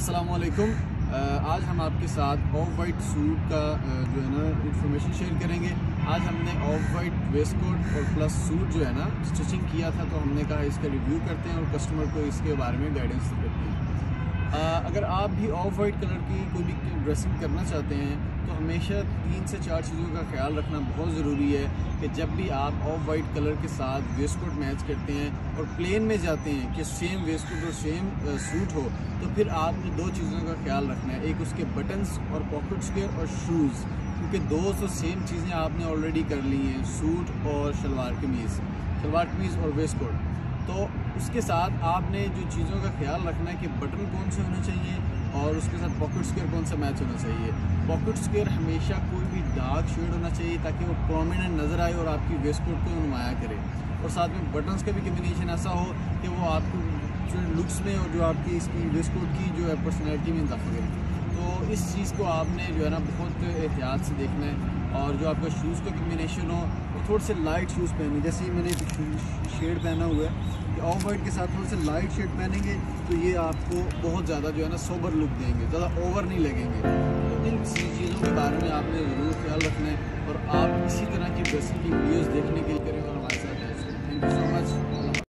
अस्सलामुअलैकुम। आज हम आपके साथ ऑफ वाइट सूट का जो है ना इंफॉर्मेशन शेयर करेंगे। आज हमने ऑफ वाइट वेस्ट कोट और प्लस सूट जो है ना स्टिचिंग किया था, तो हमने कहा इसका रिव्यू करते हैं और कस्टमर को इसके बारे में गाइडेंस करते हैं। अगर आप भी ऑफ वाइट कलर की कोई भी ड्रेसिंग करना चाहते हैं तो हमेशा 3 से 4 चीज़ों का ख्याल रखना बहुत ज़रूरी है कि जब भी आप ऑफ वाइट कलर के साथ वेस्ट कोट मैच करते हैं और प्लेन में जाते हैं कि सेम वेस्ट कोट और सेम सूट हो, तो फिर आपने 2 चीज़ों का ख्याल रखना है। एक उसके बटन्स और पॉकेट्स के और शूज़, क्योंकि 2 तो सेम चीज़ें आपने ऑलरेडी कर ली हैं, सूट और शलवार कमीज़ और वेस्ट कोट। तो उसके साथ आपने जो चीज़ों का ख्याल रखना है कि बटन कौन से होने चाहिए और उसके साथ पॉकेट स्क्वायर कौन सा मैच होना चाहिए। पॉकेट स्क्वायर हमेशा कोई भी डार्क शेड होना चाहिए ताकि वो प्रोमिनेंट नज़र आए और आपकी वेस्ट कोट को नुमाया करे। और साथ में बटन्स का भी कम्बिनेशन ऐसा हो कि वो आपको जो लुक्स में और जो आपकी इसकी वेस्ट कोट की जो है पर्सनैलिटी में इजाफा करे। तो इस चीज़ को आपने जो है ना बहुत एहतियात से देखना है। और जो आपका शूज़ का कम्बिनेशन हो वो थोड़े से लाइट शूज़ पहने, जैसे मैंने शेड पहना हुआ है ऑफ वाइट के साथ थोड़े से लाइट शेड पहनेंगे तो ये आपको बहुत ज़्यादा जो है ना सोबर लुक देंगे, ज़्यादा ओवर नहीं लगेंगे। तो इन चीज़ों के बारे में आपने ज़रूर ख्याल रखना है और आप इसी तरह की ड्रेसिंग की वीडियोज़ देखने के लिए करें और हमारे साथ। Thank you so much.